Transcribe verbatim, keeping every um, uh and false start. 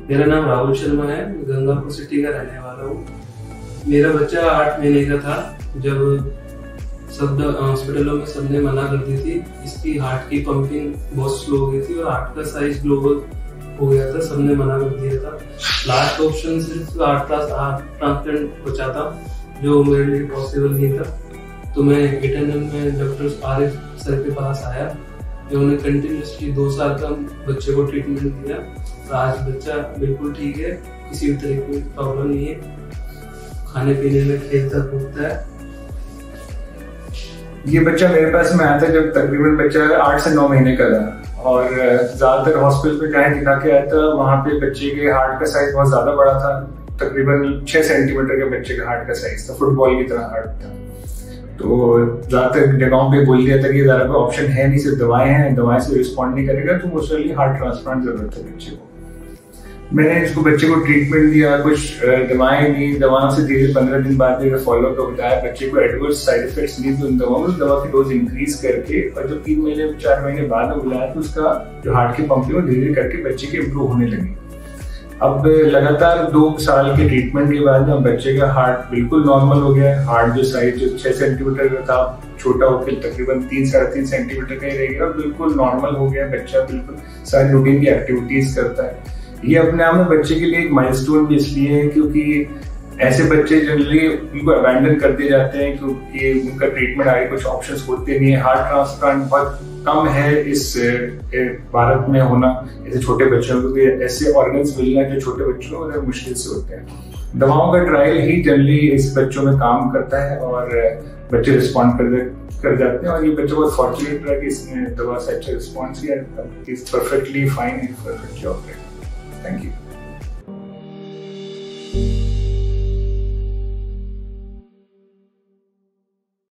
मेरा नाम राहुल शर्मा है, गंगापुर सिटी का रहने वाला हूँ। मेरा बच्चा आठ महीने का था जब सब हॉस्पिटलों में सबने मना कर दी थी। इसकी हार्ट की पंपिंग बहुत स्लो हो गई थी और हार्ट का साइज ग्लोबल हो गया था, सबने मना कर दिया था। लास्ट ऑप्शन सिर्फ हार्ट ट्रांसप्लांट बचा था जो मेरे लिए पॉसिबल नहीं था। तो मैं इटर्नल में डॉक्टर आरिफ सर के पास आया। उन्होंने कंटिन्यूसली दो साल का बच्चे को ट्रीटमेंट दिया। आज बच्चा बिल्कुल ठीक है, किसी भी तरह की प्रॉब्लम नहीं है, खाने पीने में खेलता कूदता है। ये बच्चा मेरे पास में आया था जब तकरीबन बच्चा आठ से नौ महीने का था और ज्यादातर हॉस्पिटल पे जहाँ दिखा के आया था वहाँ पे बच्चे के हार्ट का साइज बहुत ज्यादा बड़ा था। तकरीबन छह सेंटीमीटर के बच्चे का हार्ट का साइज था, फुटबॉल की तरह हार्ट था। तो ज्यादातर जगहों पे बोल दिया था कि ज्यादा कोई ऑप्शन है नहीं, सिर्फ दवाएं हैं, दवाएं से रिस्पॉन्ड नहीं करेगा तो मोस्टली हार्ट ट्रांसप्लांट जरूरत है बच्चे को। मैंने इसको बच्चे को ट्रीटमेंट दिया, कुछ दवाएं दी, दवाओं से धीरे पंद्रह दिन बाद फॉलो अप बताया। बच्चे को एडवर्स साइड इफेक्ट्स नहीं थे उन दवाओं में, दवा की डोज इंक्रीज करके और जब तीन महीने चार महीने बाद में बुलाया तो उसका जो हार्ट की पंपिंग धीरे धीरे करके बच्चे की इम्प्रूव होने लगी। अब लगातार दो साल के ट्रीटमेंट के बाद जब बच्चे का हार्ट बिल्कुल नॉर्मल हो गया है, हार्ट जो साइज जो छह सेंटीमीटर का था छोटा होकर तकरीबन तीन साढ़े तीन सेंटीमीटर का ही रह गया और बिल्कुल नॉर्मल हो गया। बच्चा बिल्कुल सारी रूटीन की एक्टिविटीज करता है। ये अपने आप में बच्चे के लिए एक माइलस्टोन भी इसलिए है क्योंकि ऐसे बच्चे जनरली उनको अबैंडन कर दिए जाते हैं क्योंकि उनका ट्रीटमेंट आगे कुछ ऑप्शंस होते नहीं है। हार्ट ट्रांसप्लांट बहुत कम है इस भारत में होना ऐसे छोटे बच्चों को, ऐसे ऑर्गन्स मिलना जो छोटे बच्चों को मुश्किल से होते हैं। दवाओं का ट्रायल ही जनरली इस बच्चों में काम करता है और बच्चे रिस्पॉन्ड कर कर जाते हैं और ये बच्चा बहुत फॉर्चुनेट रहा कि इसने दवा से अच्छा रिस्पॉन्स किया। Is perfectly fine and perfectly operate. Thank you.